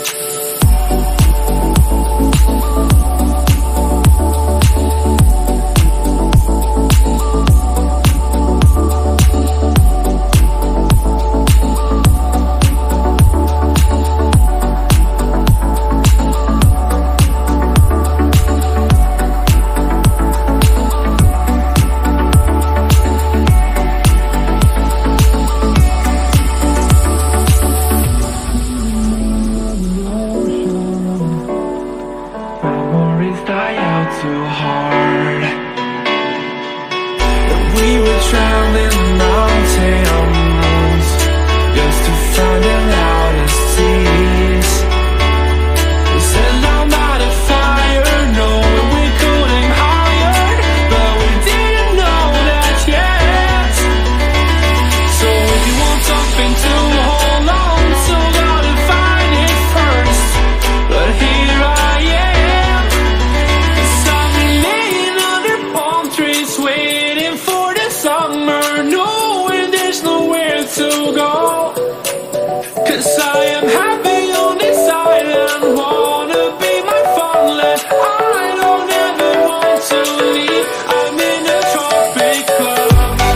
Die out too hard. When we were traveling mountains just to find the loudest seas. We set down by the fire, knowing we couldn't higher, but we didn't know that yet. So if you want something to hold on to, gotta find it first. But here I am, waiting for the summer, knowing there's nowhere to go. 'Cause I am happy on this island, wanna be my farmland. I don't ever want to leave, I'm in a tropic club.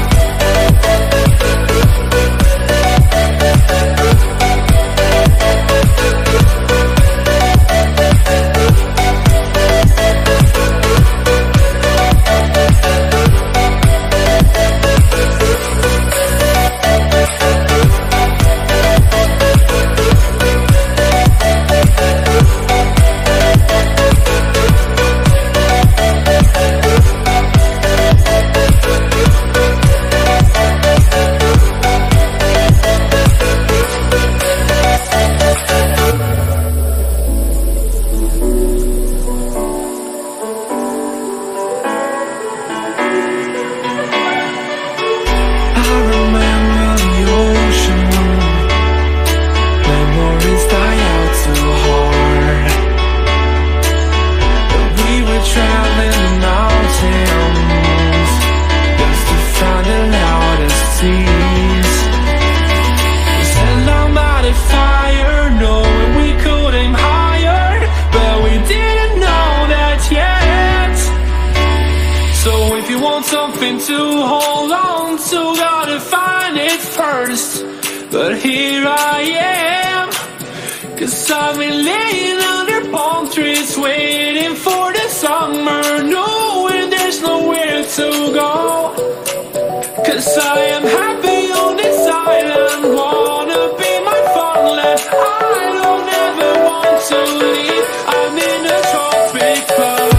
Something to hold on to, gotta find it first. But here I am, 'cause I've been laying under palm trees, waiting for the summer, knowing there's nowhere to go. 'Cause I am happy on this island, wanna be my farmland. I don't ever want to leave, I'm in a tropic club.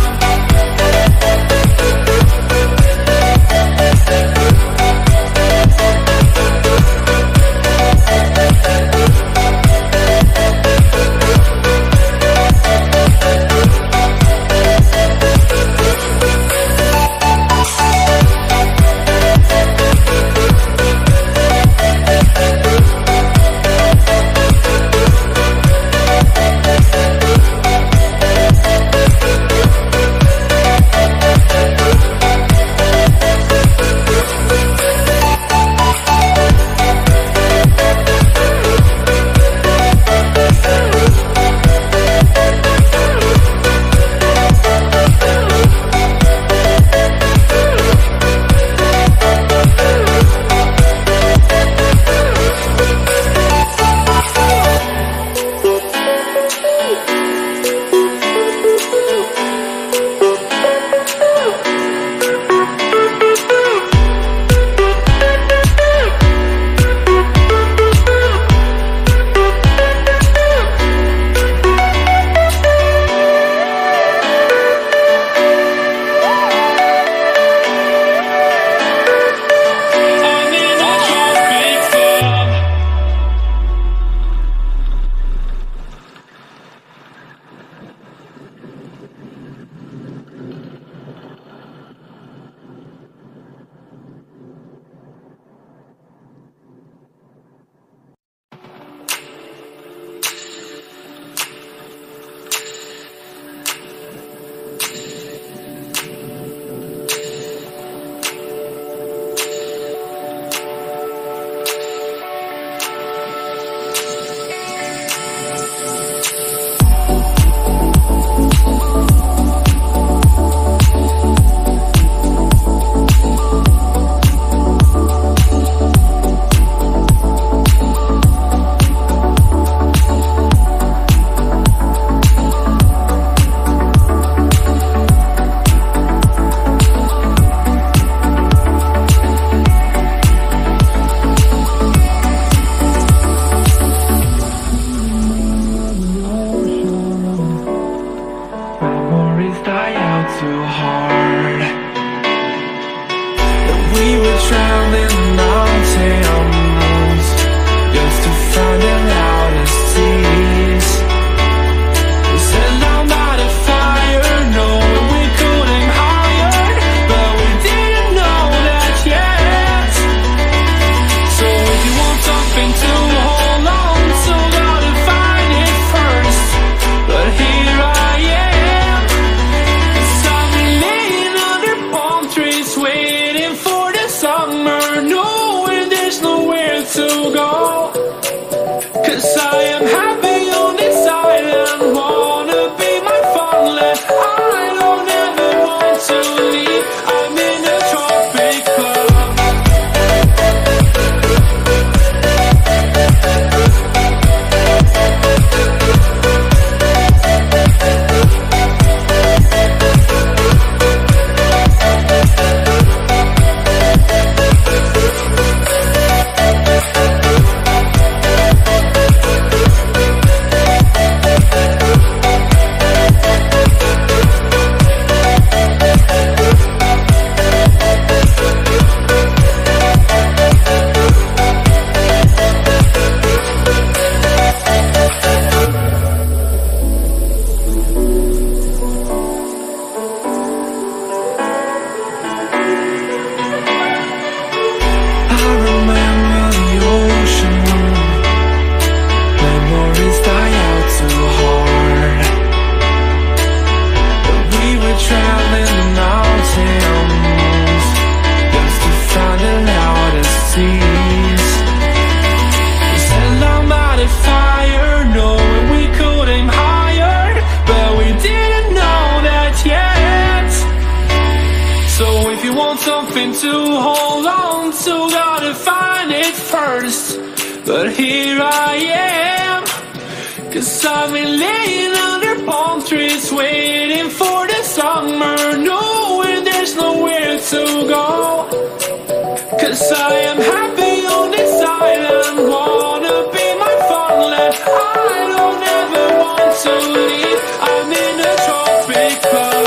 hold on to, gotta find it first. But here I am, 'cause I've been laying under palm trees, waiting for the summer, knowing there's nowhere to go. 'Cause I am happy on this island, wanna be my farmland. I don't ever want to leave, I'm in a tropic club.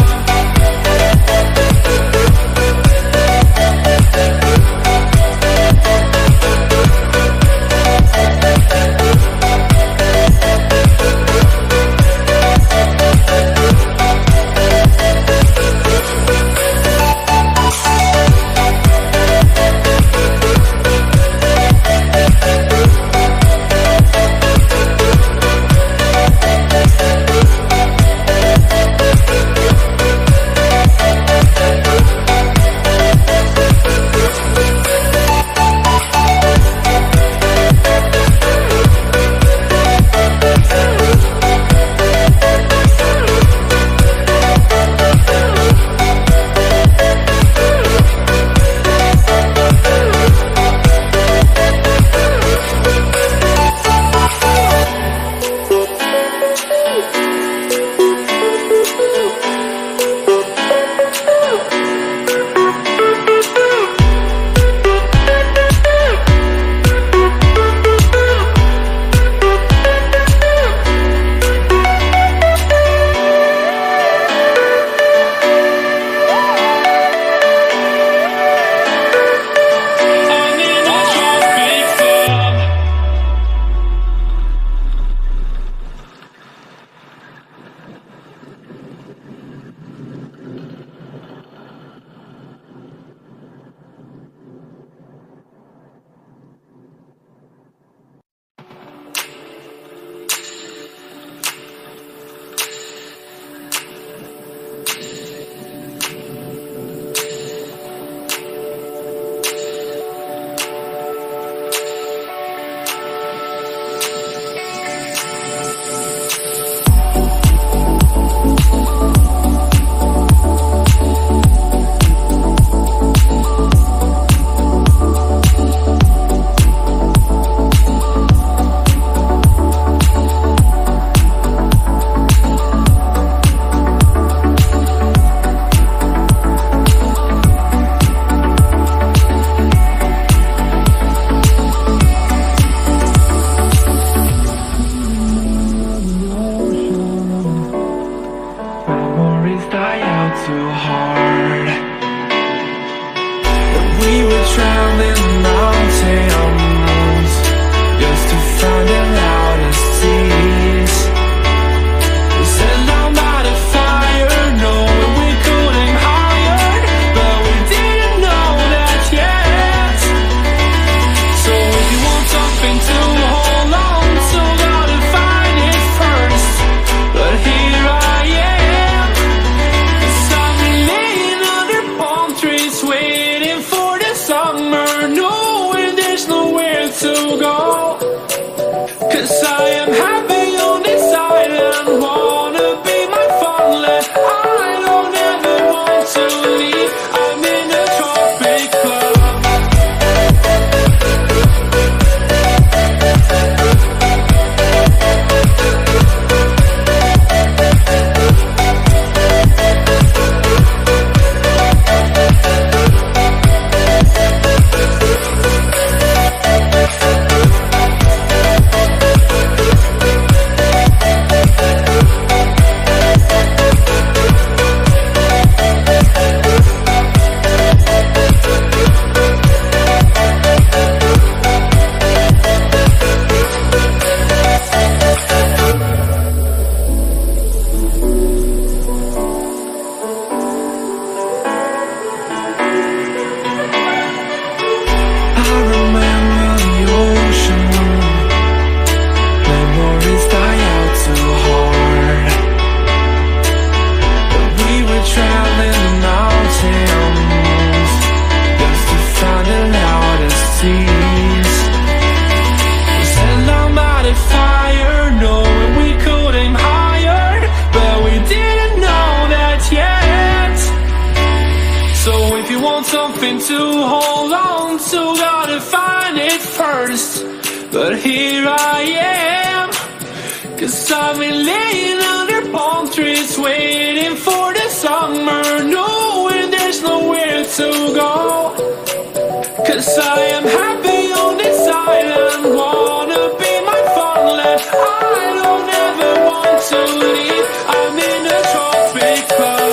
hoping to hold on to, gotta find it first. But here I am, 'cause I've been laying under palm trees, waiting for the summer, knowing there's nowhere to go. 'Cause I am happy on this island, wanna be my farmland. I don't ever want to leave, I'm in a tropic club.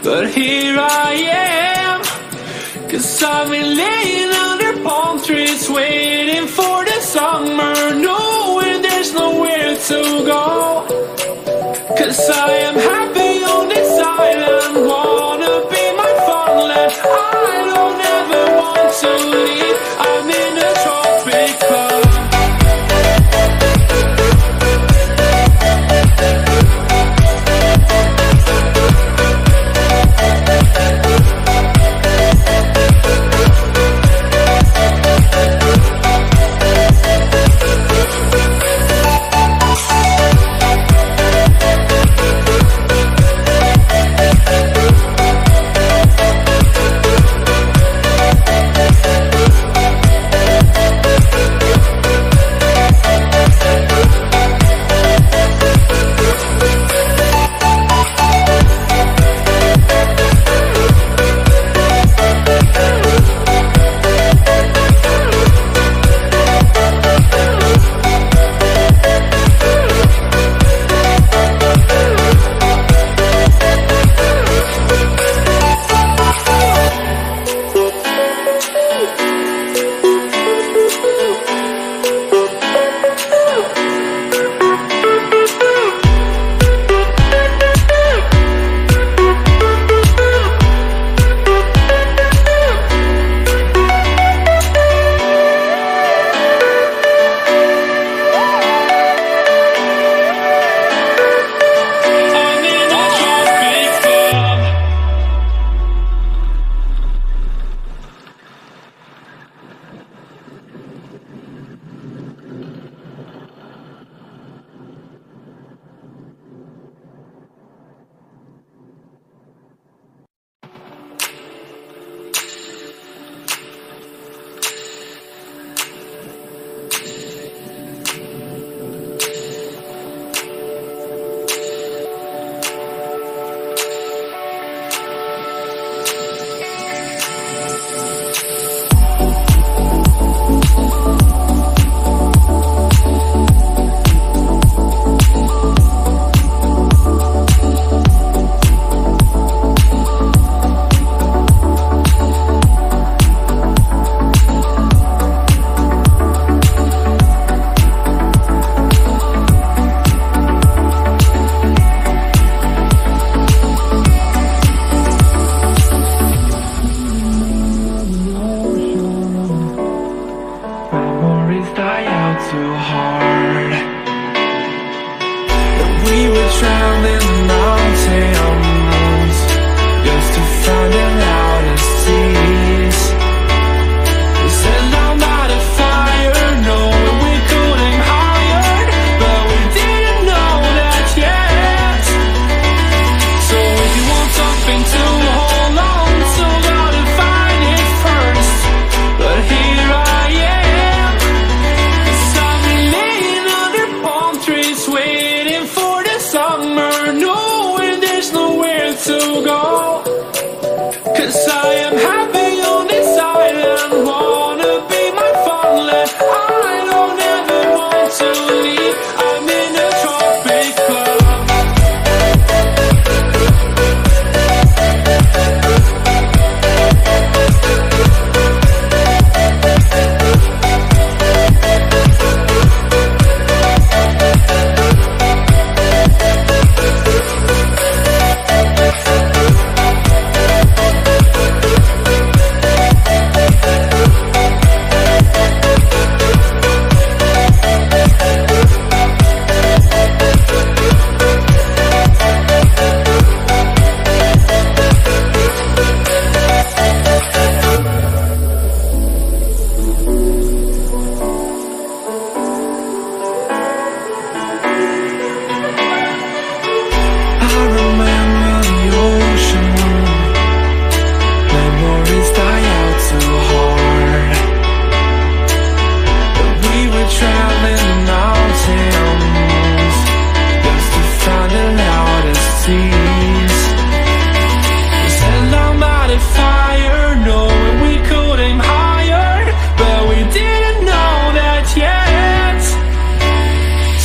but here I am. 'Cause I've been laying under palm trees waiting for the summer, knowing there's nowhere to go. 'Cause I am happy on this island, wanna be my farmland. I don't ever want to leave, I'm in a tropic club.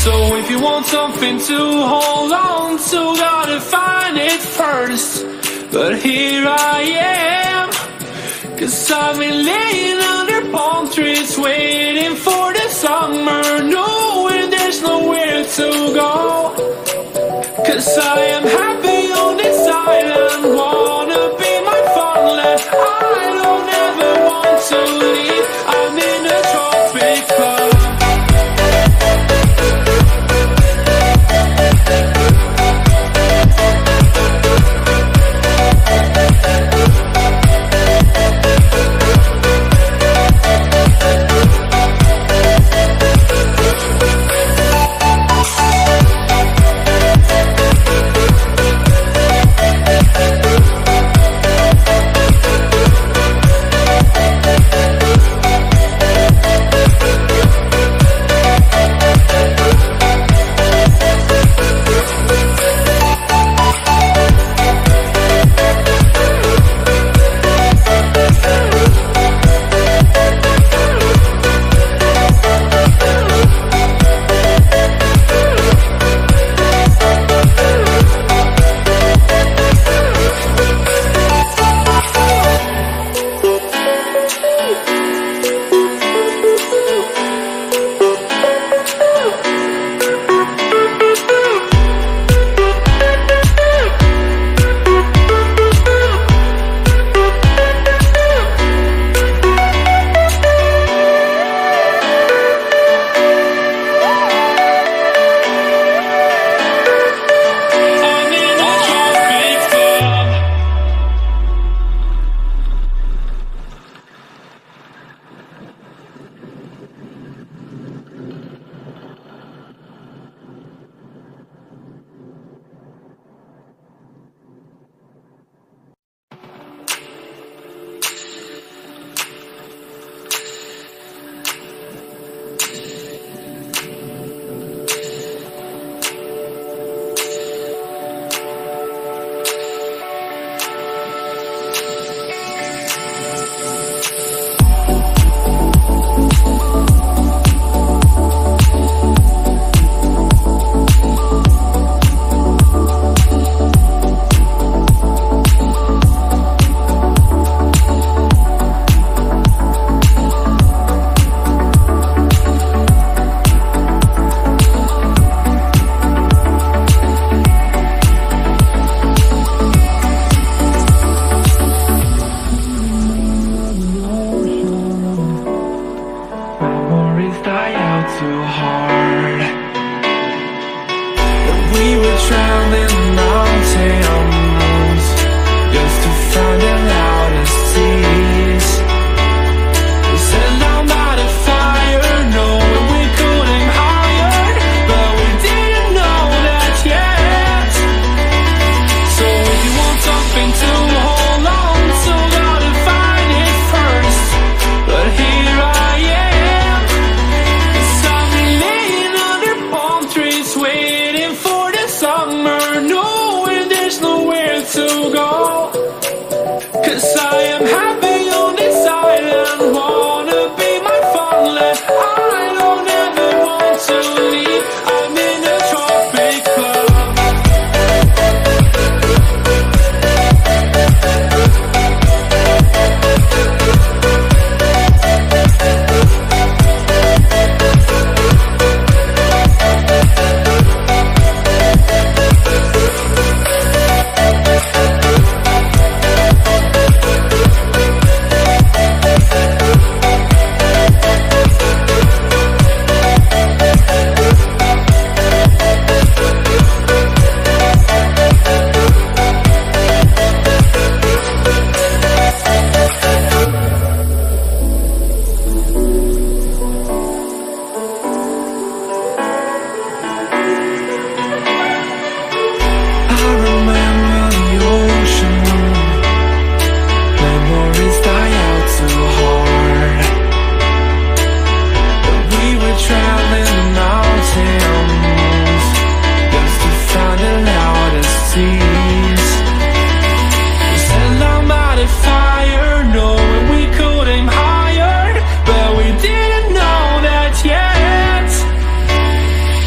something to hold on to, gotta find it first. but here I am. 'Cause I've been laying under palm trees waiting for the summer, knowing there's nowhere to go. 'Cause I am happy on this island, wanna be my farmland. I don't ever want to leave, I'm in a tropic club.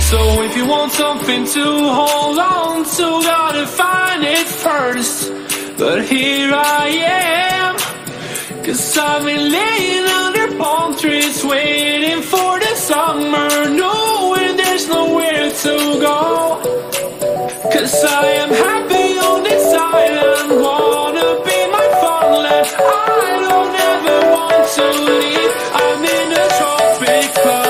something to hold on to, gotta find it first. but here I am. 'Cause I've been laying under palm trees, waiting for the summer, knowing there's nowhere to go. 'Cause I am happy on this island, wanna be my farmland. I don't ever want to leave, I'm in a tropic club.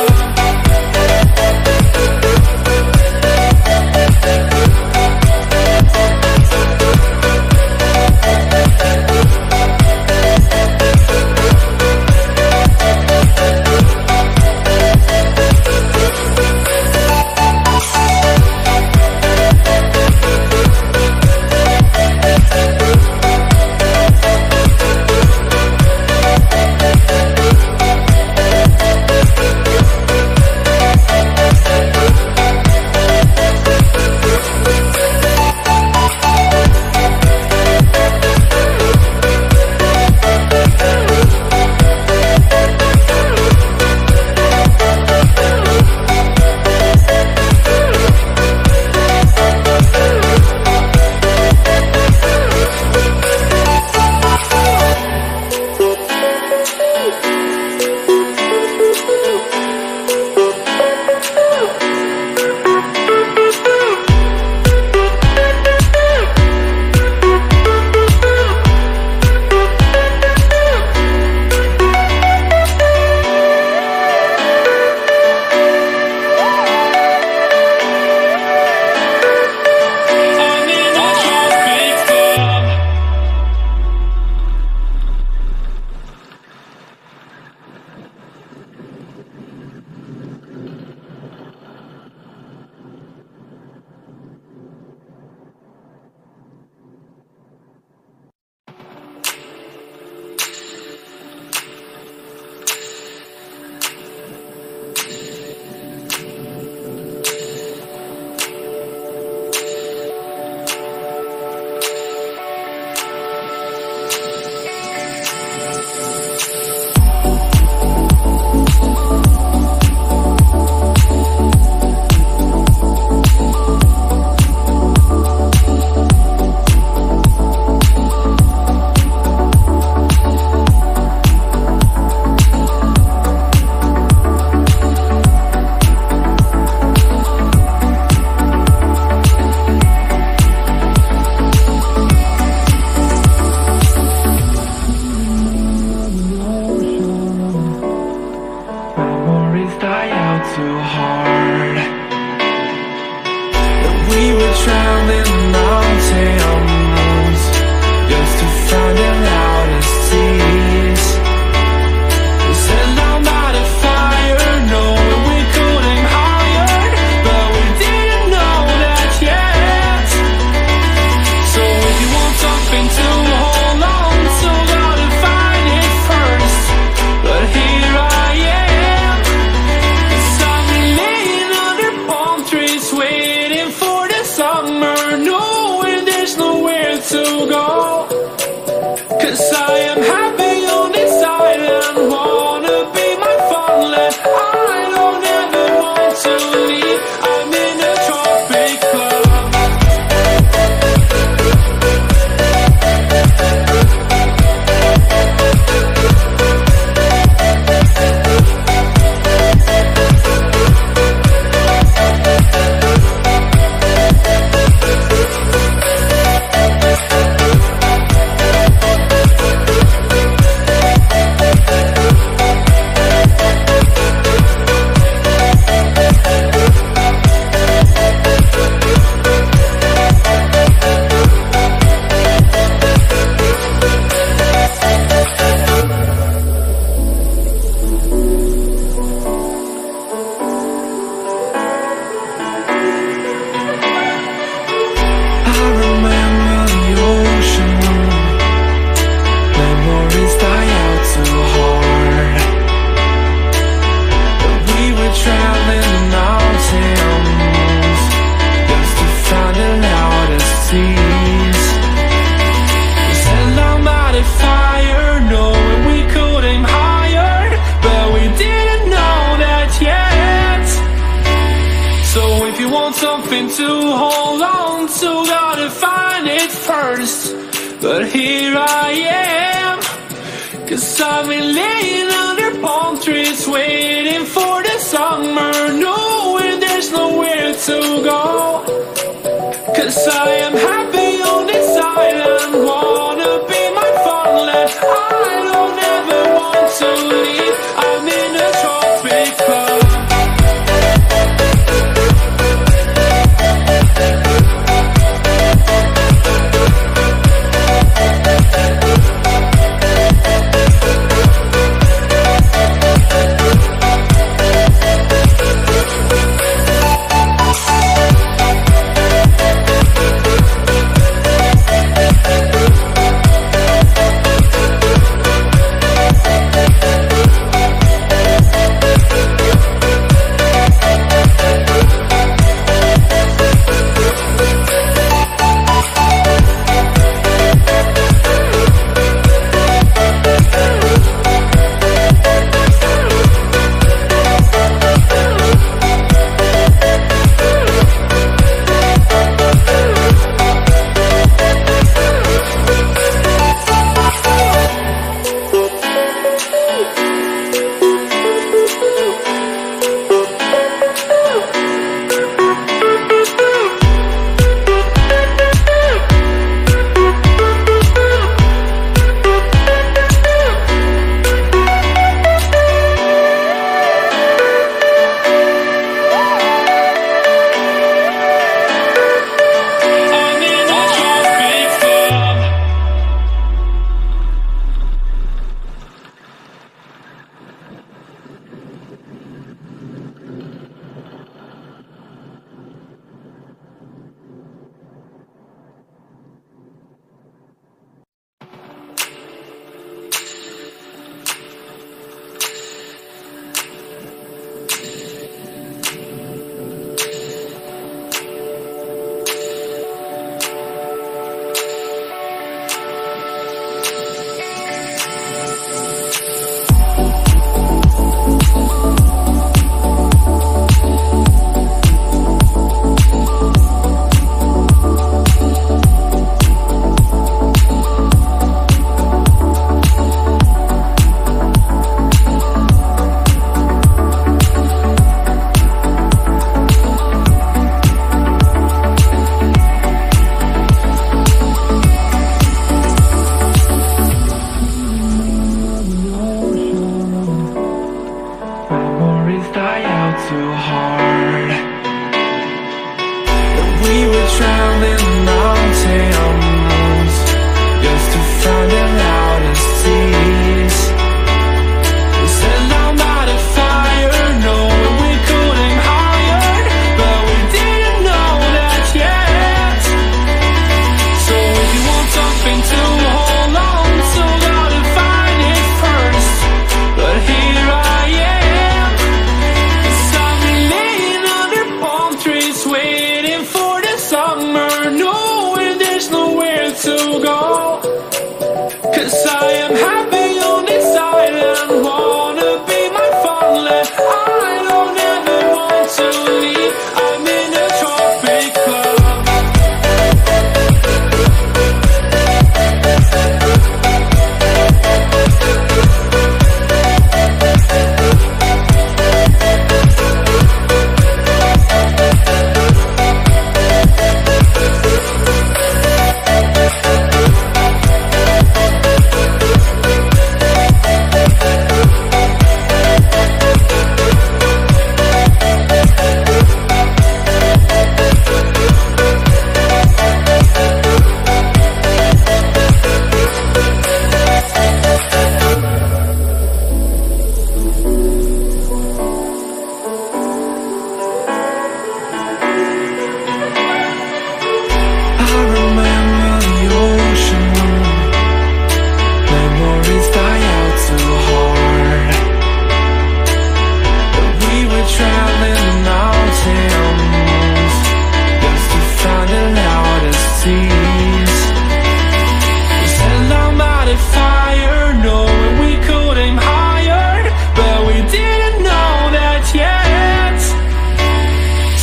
but here I am. 'Cause I've been laying under palm trees waiting for the summer, knowing there's nowhere to go. 'Cause I am happy on this island, wanna be my farmland. I don't ever want to leave, I'm in a tropic club. Too hard. And we were traveling mountains just to find the loudest seas. We set down by the fire, knowing we couldn't higher, but we didn't know that yet. So if you want something to hold on to, gotta find it first. But here I am. Waiting for the summer, knowing there's nowhere to go. 'Cause I am happy on this island, wanna be my farmland. I don't ever want to leave, I'm in a tropic club.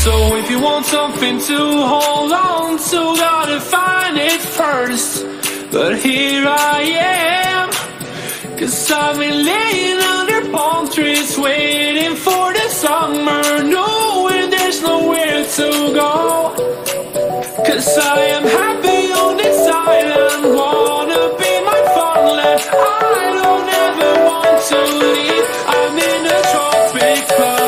something to hold on to, gotta find it first. but here I am. 'Cause I've been laying under palm trees waiting for the summer, knowing there's nowhere to go. 'Cause I am happy on this island, wanna be my farmland. I don't ever want to leave, I'm in a tropic club.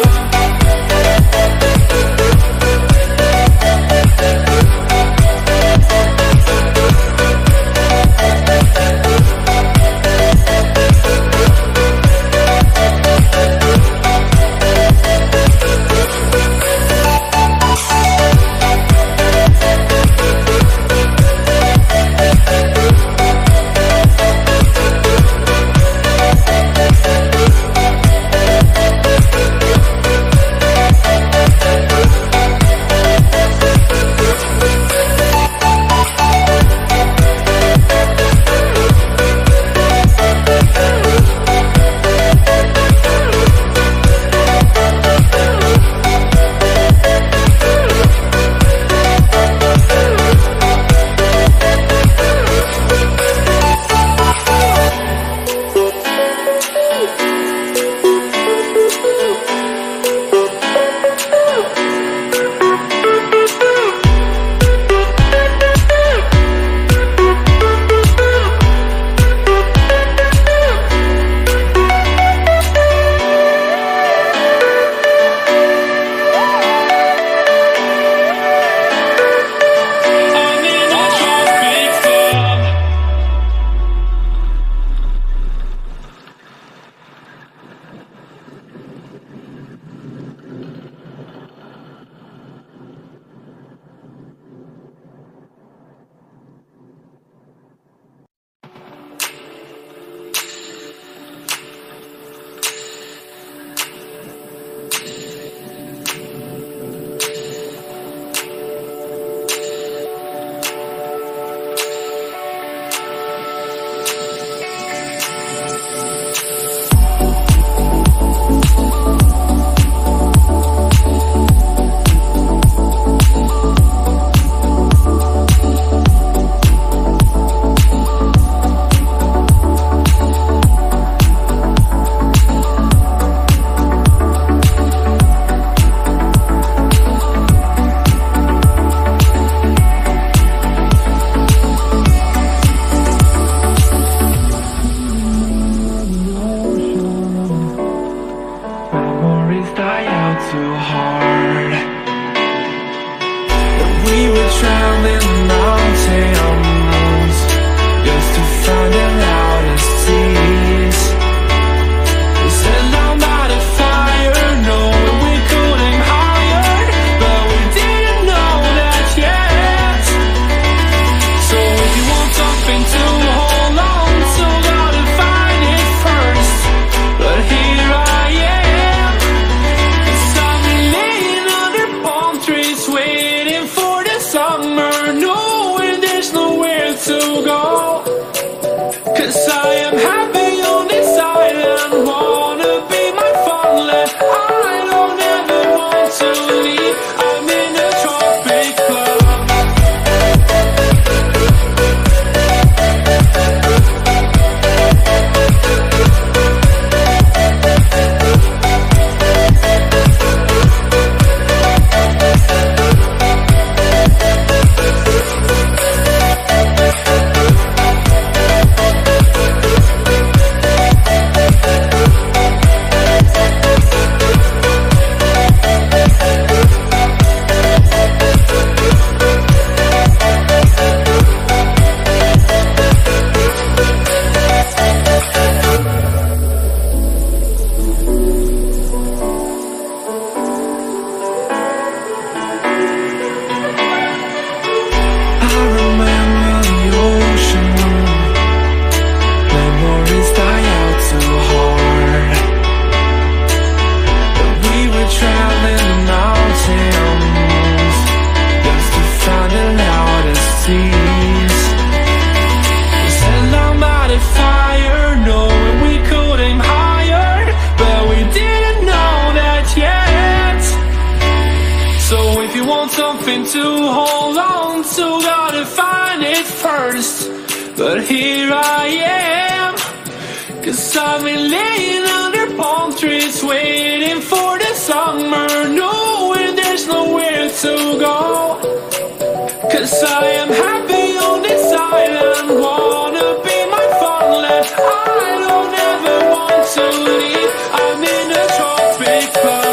something to hold on to, gotta find it first. but here I am. 'Cause I've been laying under palm trees, waiting for the summer, knowing there's nowhere to go. 'Cause I am happy on this island, wanna be my farmland. I don't ever want to leave, I'm in a tropic club.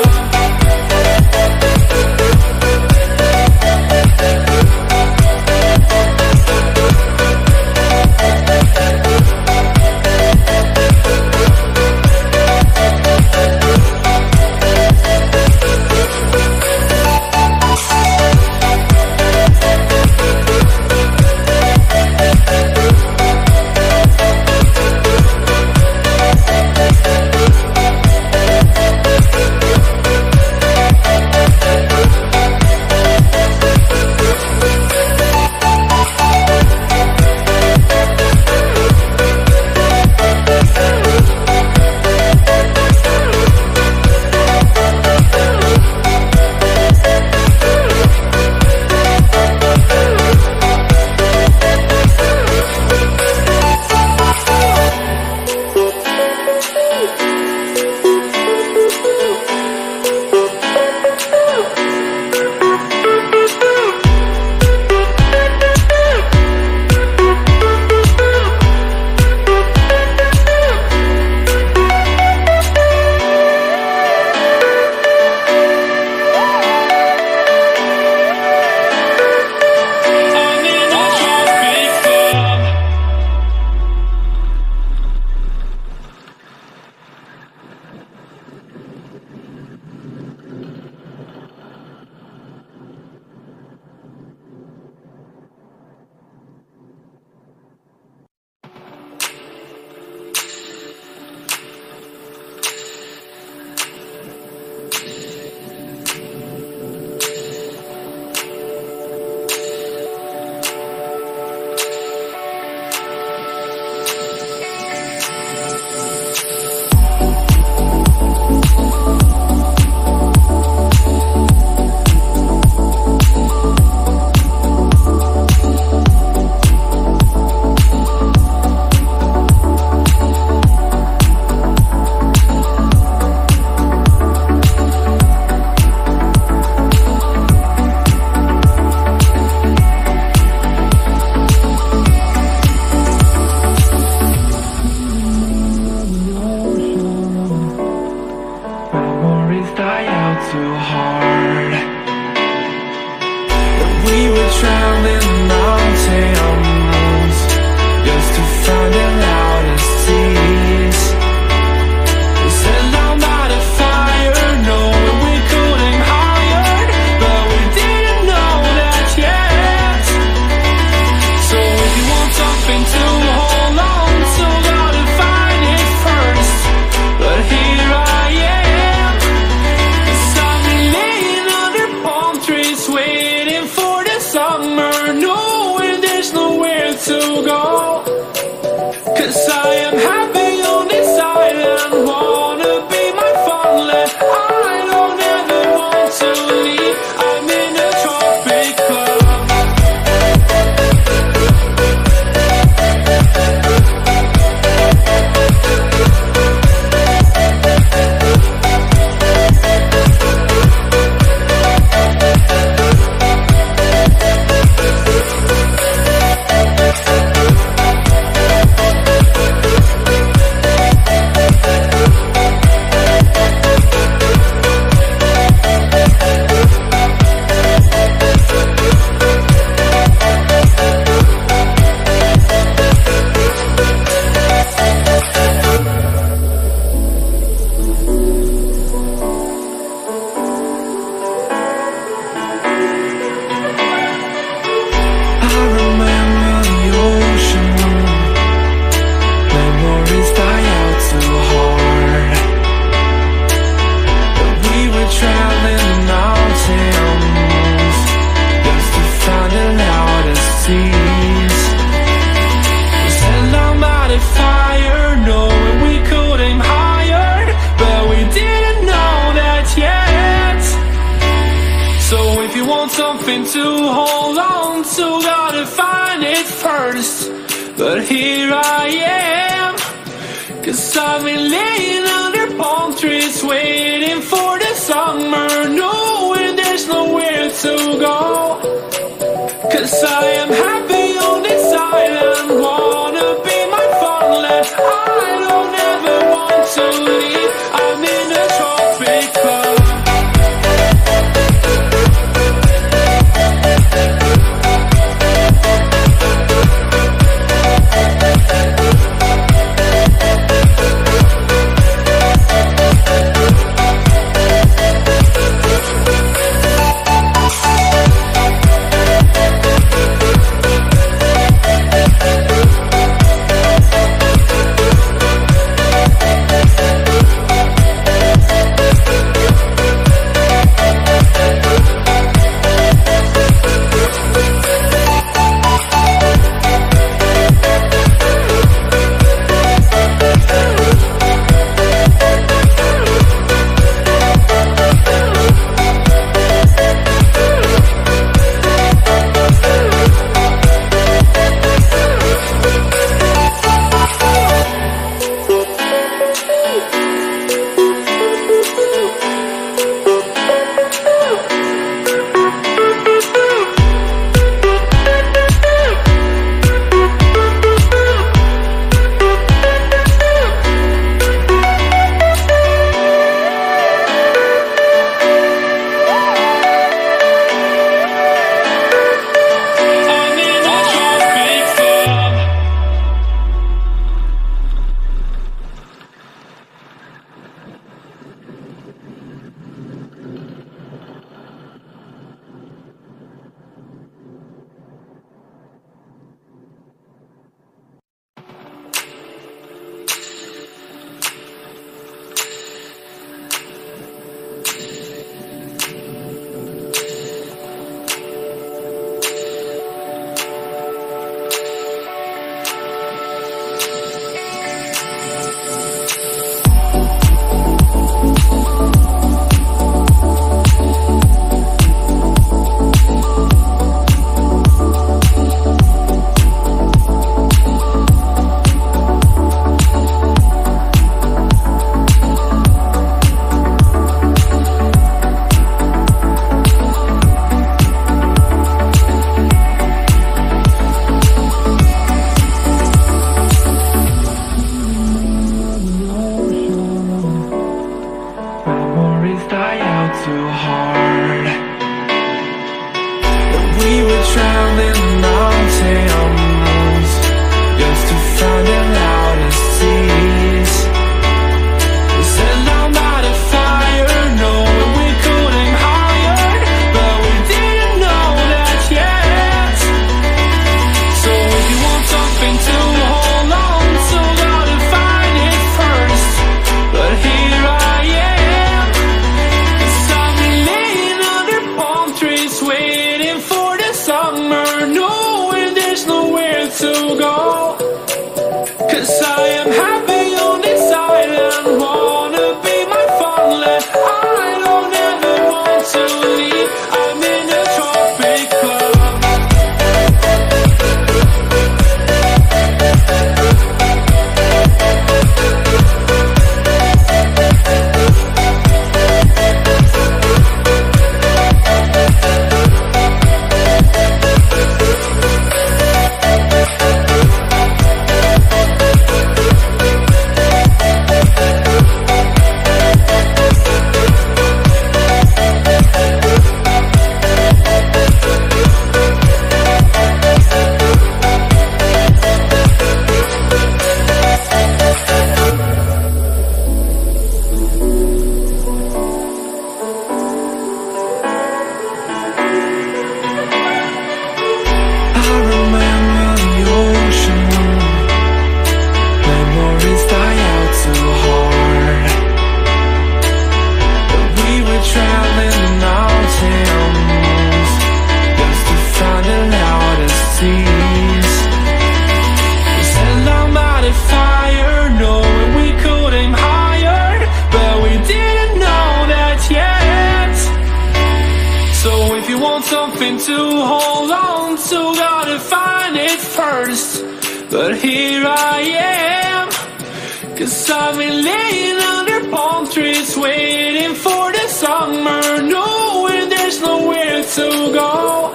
but here I am. 'Cause I've been laying under palm trees waiting for the summer, knowing there's nowhere to go. 'Cause I am happy on this island, wanna be my farmland. I don't ever want to leave, I'm in a tropic club. something to hold on to, gotta find it first. but here I am. 'Cause I've been laying under palm trees waiting for the summer, knowing there's nowhere to go.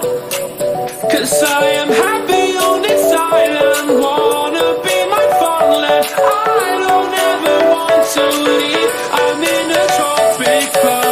'Cause I am happy on this island, wanna be my farmland. I don't ever want to leave, I'm in a tropic club.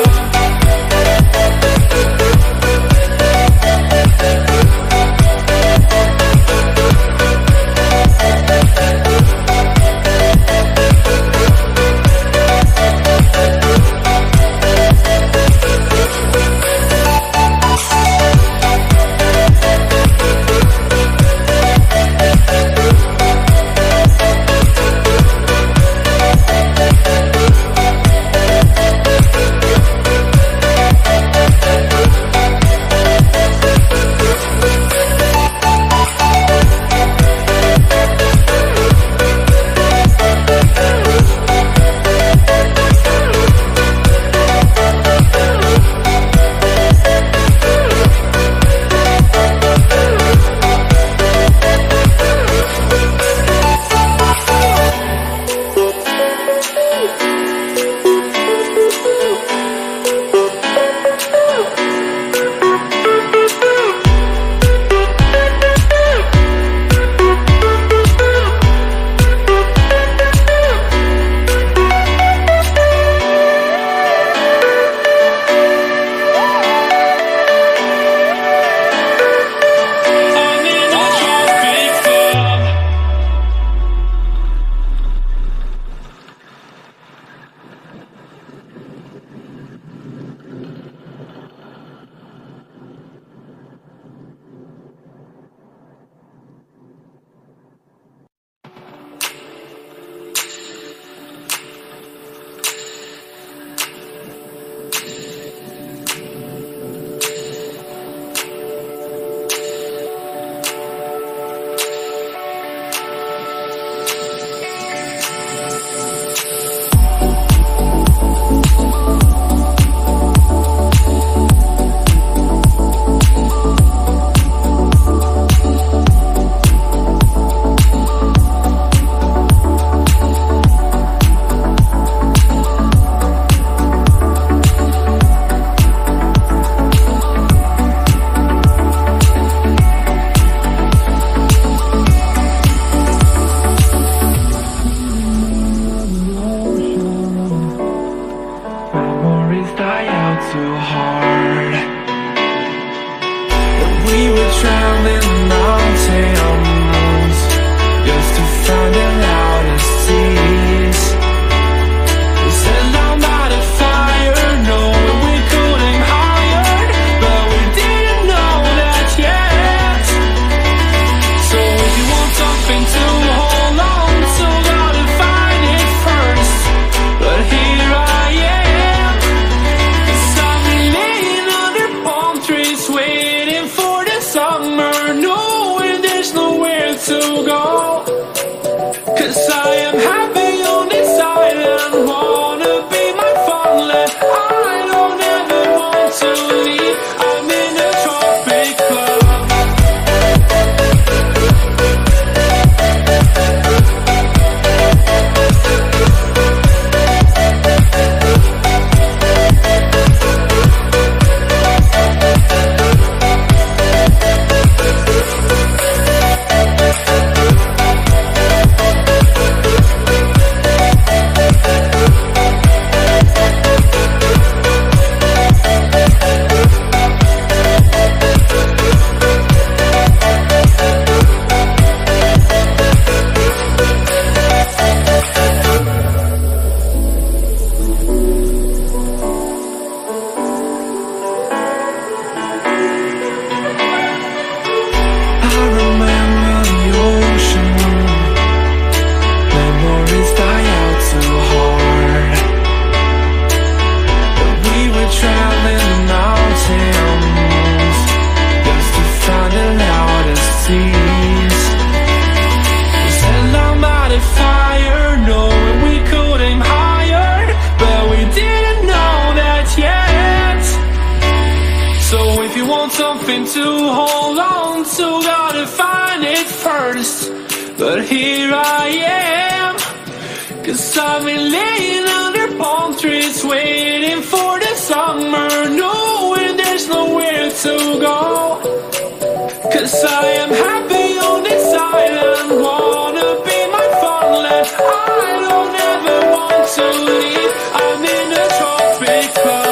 something to hold on to, gotta find it first. but here I am. 'Cause I've been laying under palm trees, waiting for the summer, knowing there's nowhere to go. 'Cause I am happy on this island, wanna be my farmland. I don't ever want to leave, I'm in a tropic club.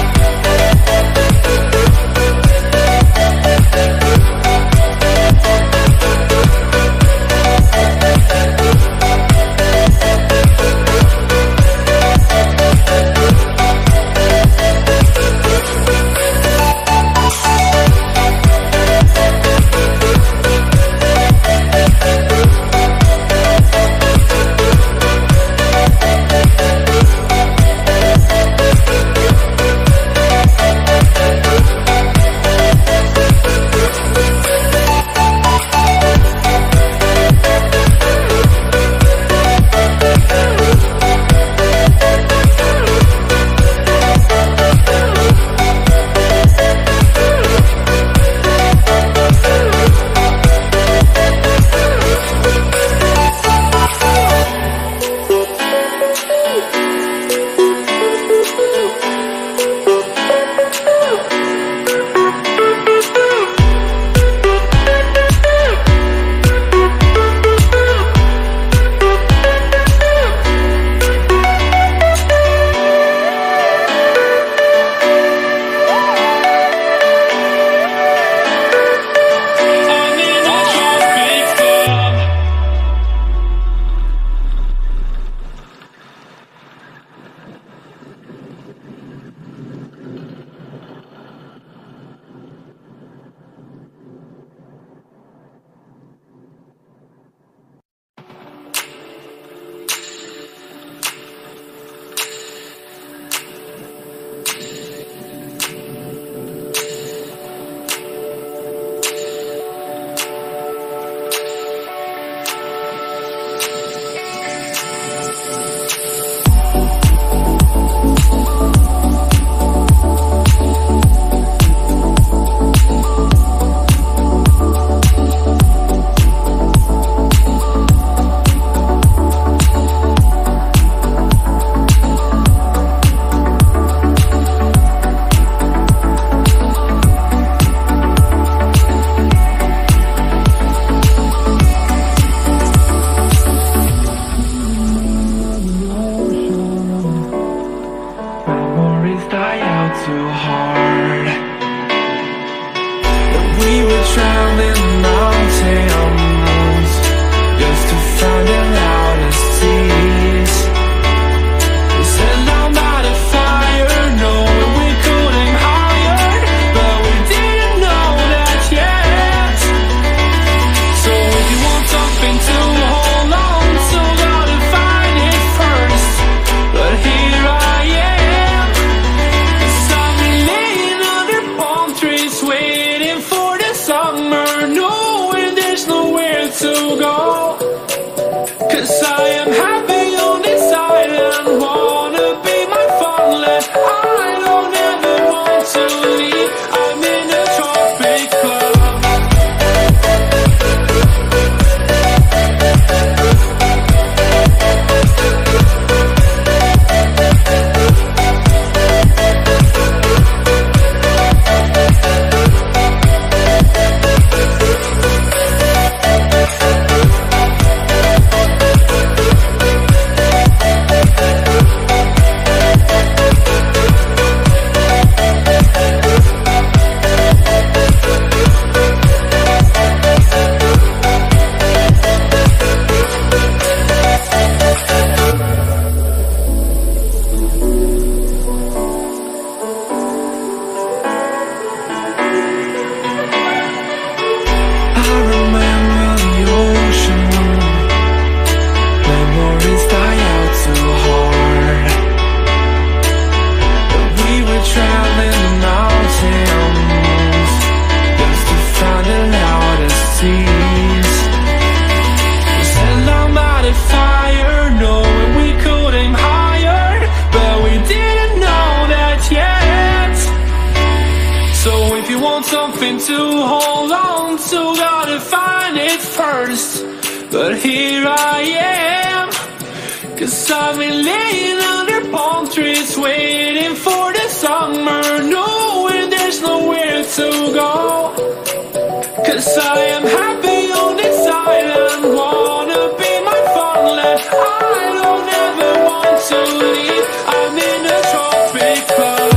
Die out too hard. When we were traveling mountains just to find the loudest seas. We sat down by the fire, knowing we couldn't higher, but we didn't know that yet. So if you want something to hold on to, gotta find it first. But here I am. but here I am. 'Cause I've been laying under palm trees waiting for the summer, knowing there's nowhere to go. 'Cause I am happy on this island, wanna be my farmland. I don't ever want to leave, I'm in a tropic club.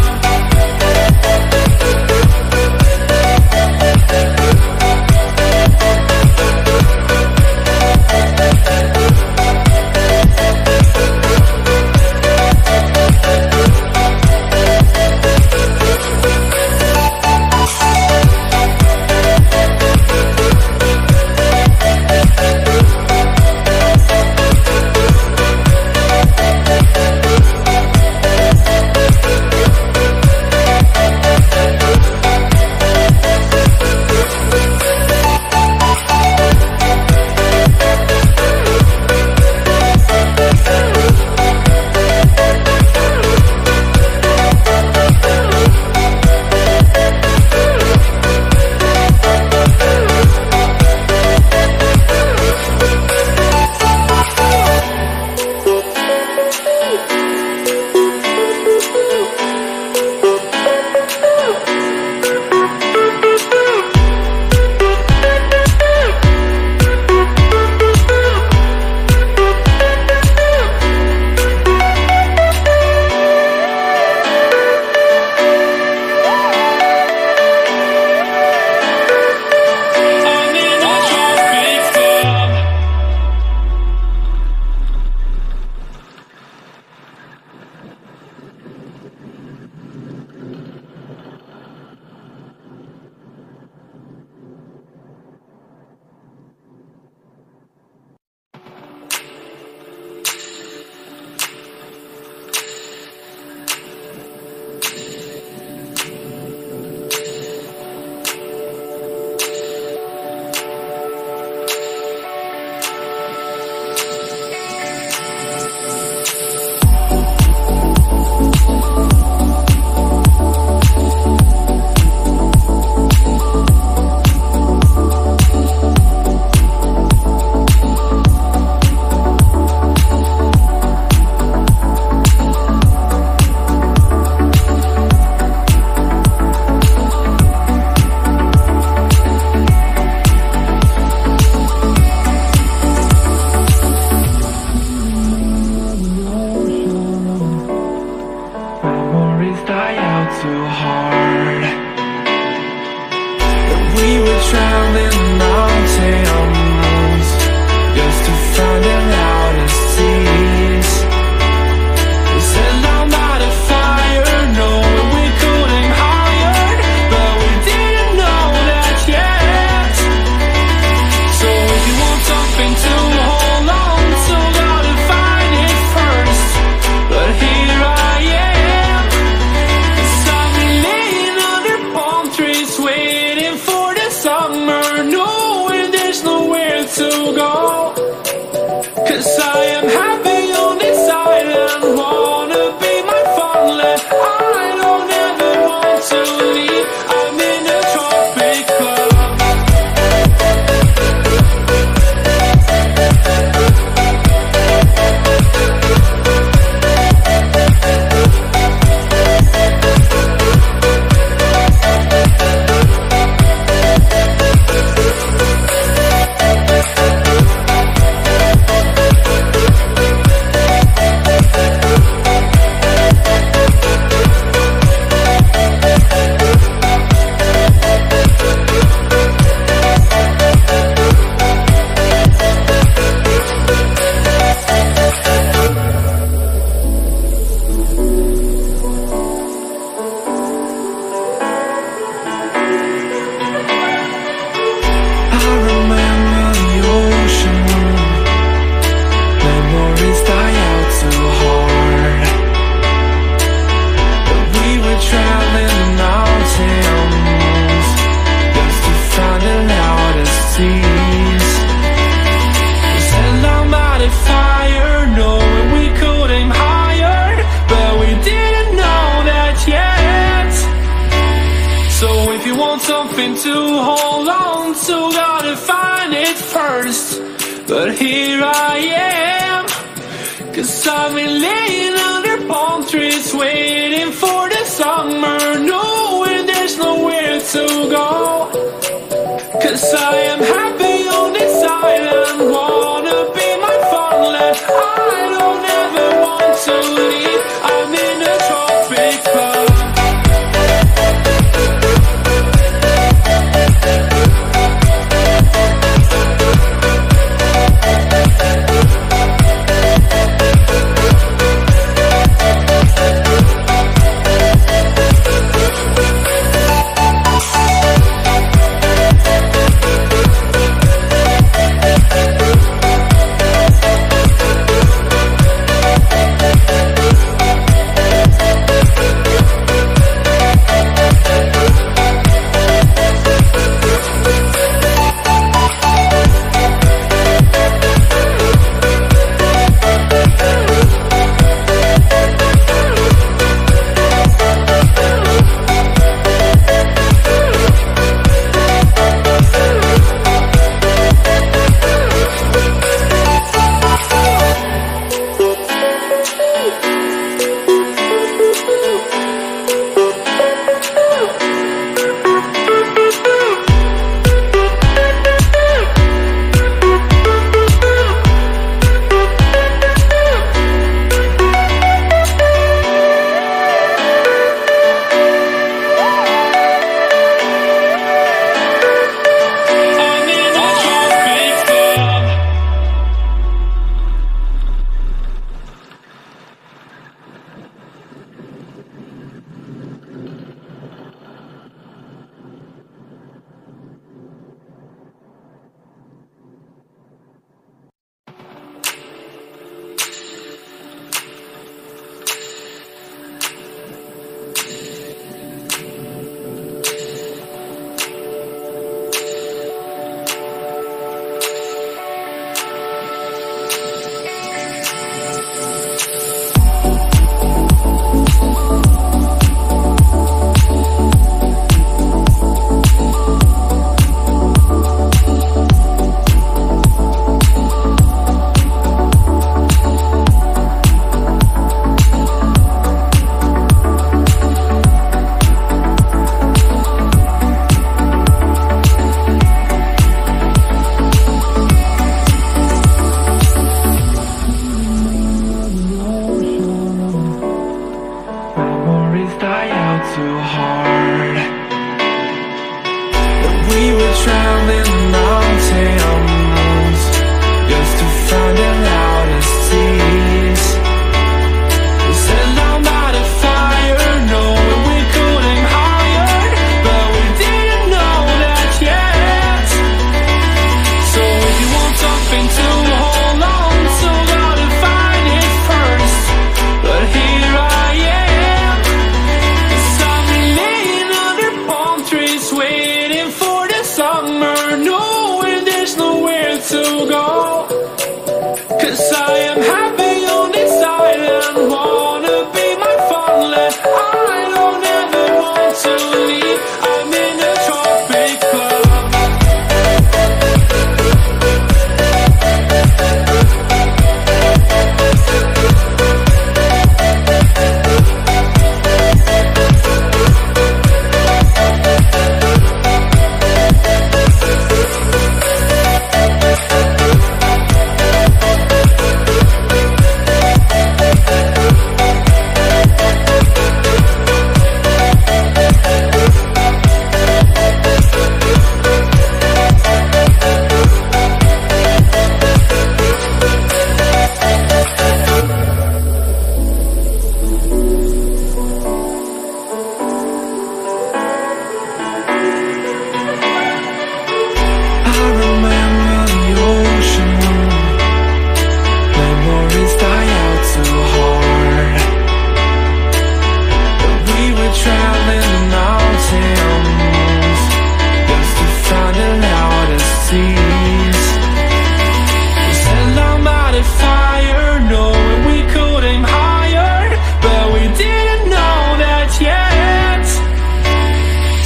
something to hold on to, gotta find it first. but here I am. 'Cause I've been laying under palm trees waiting for the summer, knowing there's nowhere to go. 'Cause I am happy on this island, wanna be my farmland. I don't ever want to leave, I'm in a tropic club.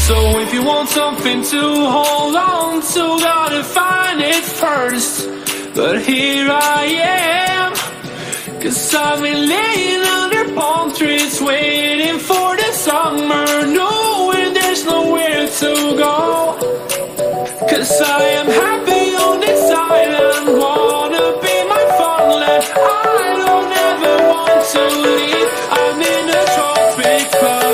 something to hold on to, gotta find it first. but here I am. 'Cause I've been laying under palm trees, waiting for the summer, knowing there's nowhere to go. 'Cause I am happy on this island, wanna be my farmland. I don't ever want to leave, I'm in a tropic club.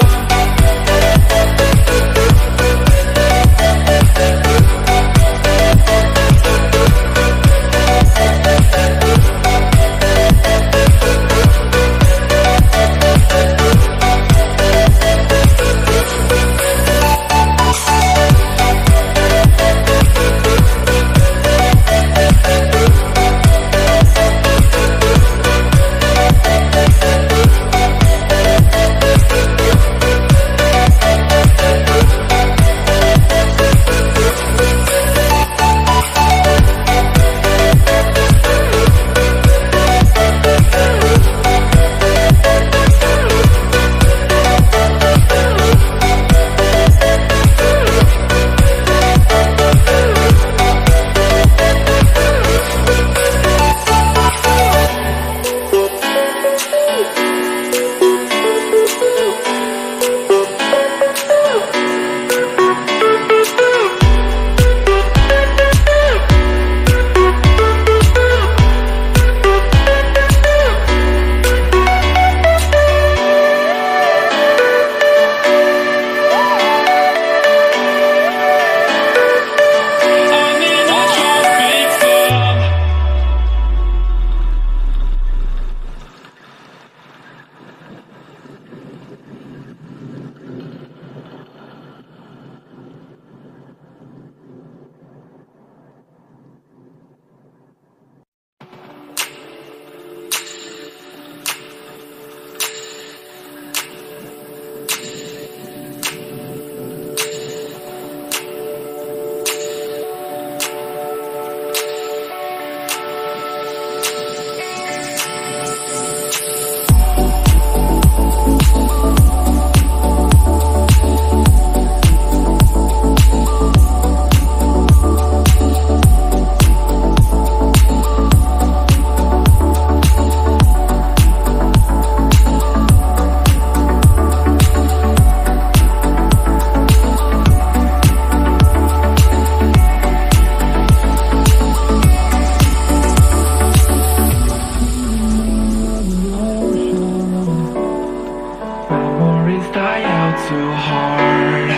Die out too hard.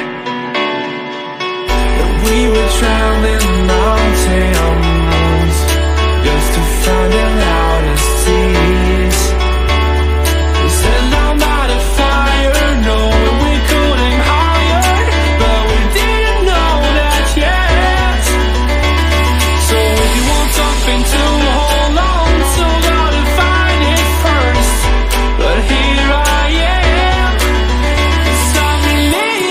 But we were traveling mountains just to find the loudest seas. We sat down by the fire, knowing we couldn't hide, but we didn't know that yet. So if you want something to hold on to, gotta find it first. But here I am.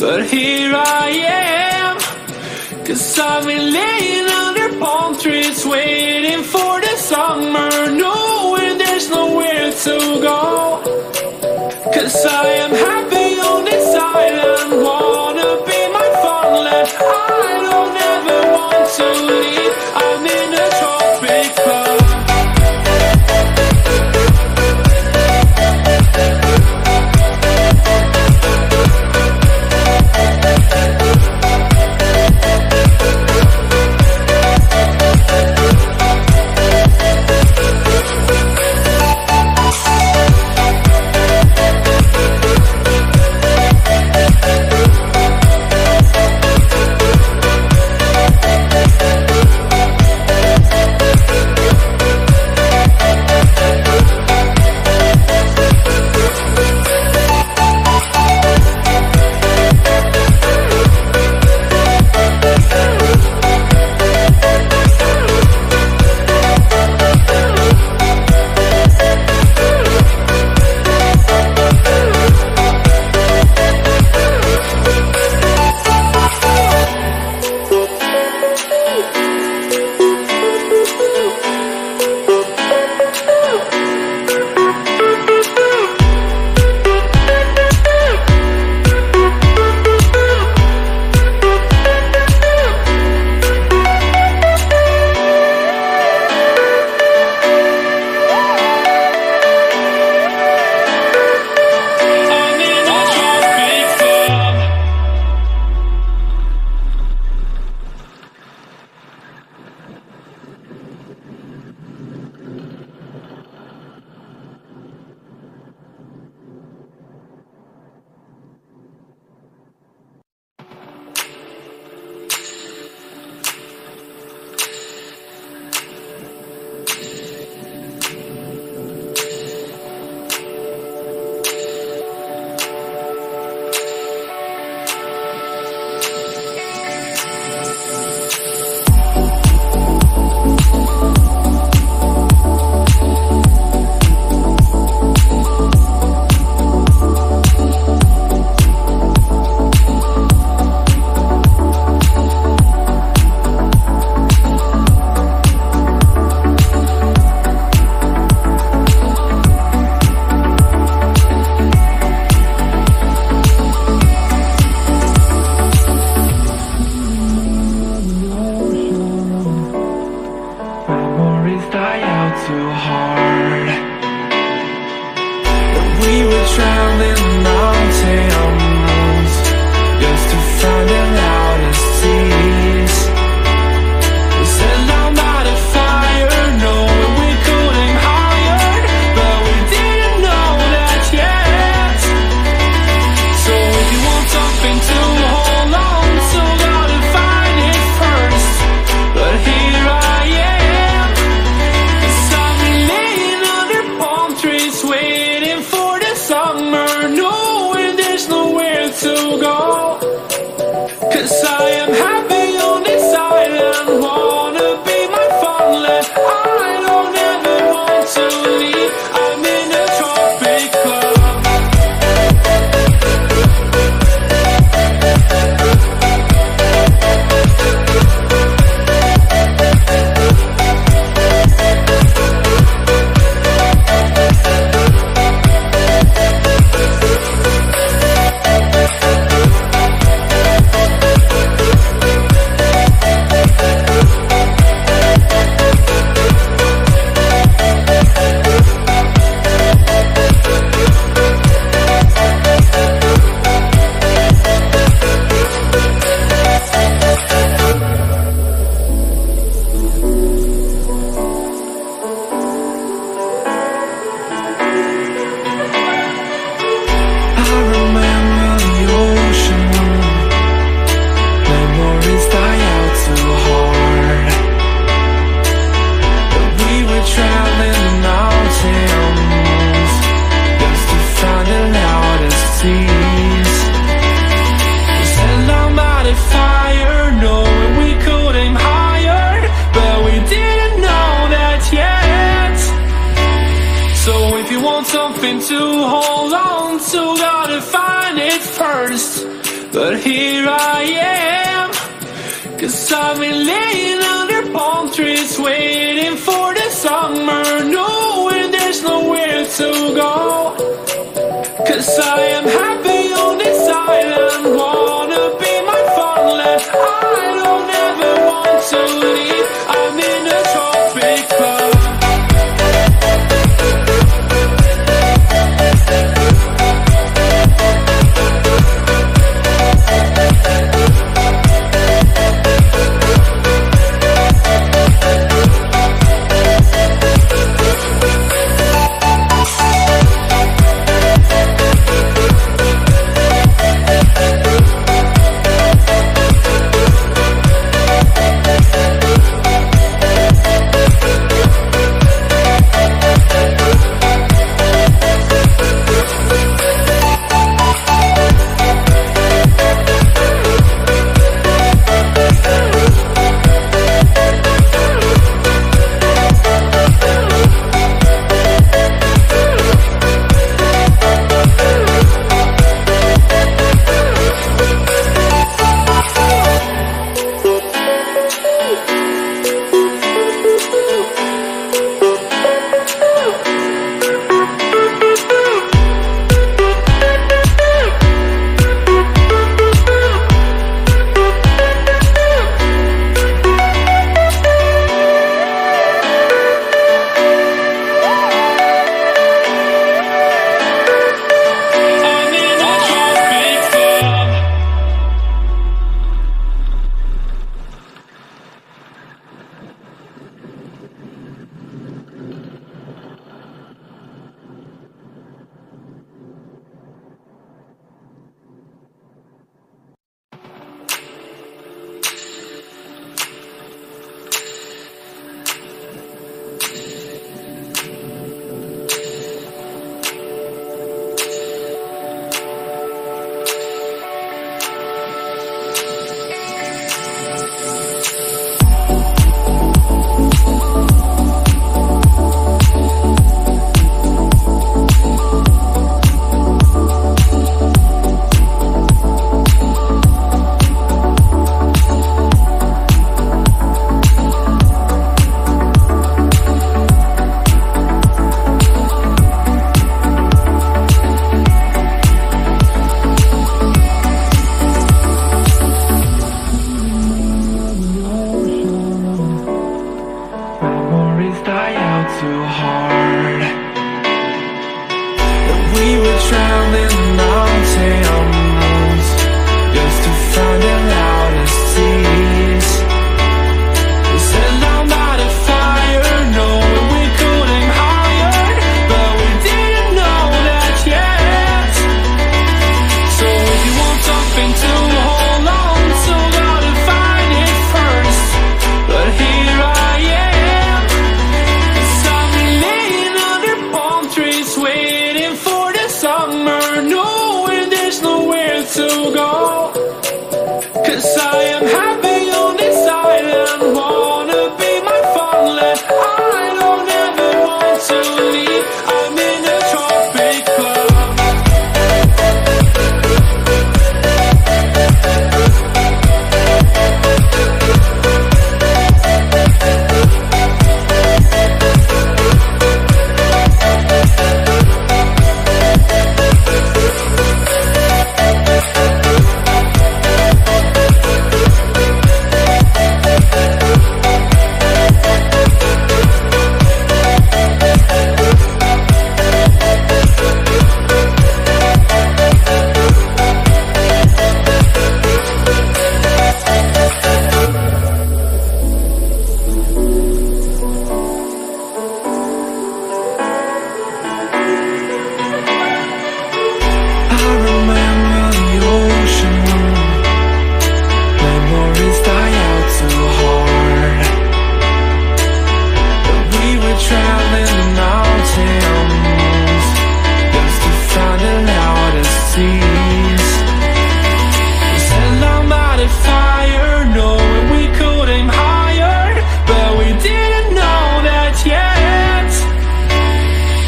but here I am. 'Cause I've been laying under palm trees waiting for the summer, knowing there's nowhere to go. 'Cause I am happy on this island, wanna be my farmland. I don't ever want to leave, I'm in a tropic club. something to hold on to, gotta find it first. but here I am. 'Cause I've been laying under palm trees waiting for the summer, knowing there's nowhere to go. 'Cause I am happy on this island, wanna be my farmland. I don't ever want to leave, I'm in a tropic club.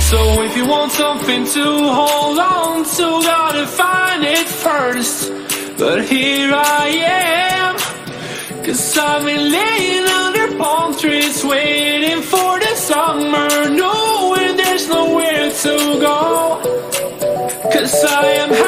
something to hold on to, gotta find it first. but here I am. 'Cause I've been laying under palm trees, waiting for the summer, knowing there's nowhere to go. 'Cause I am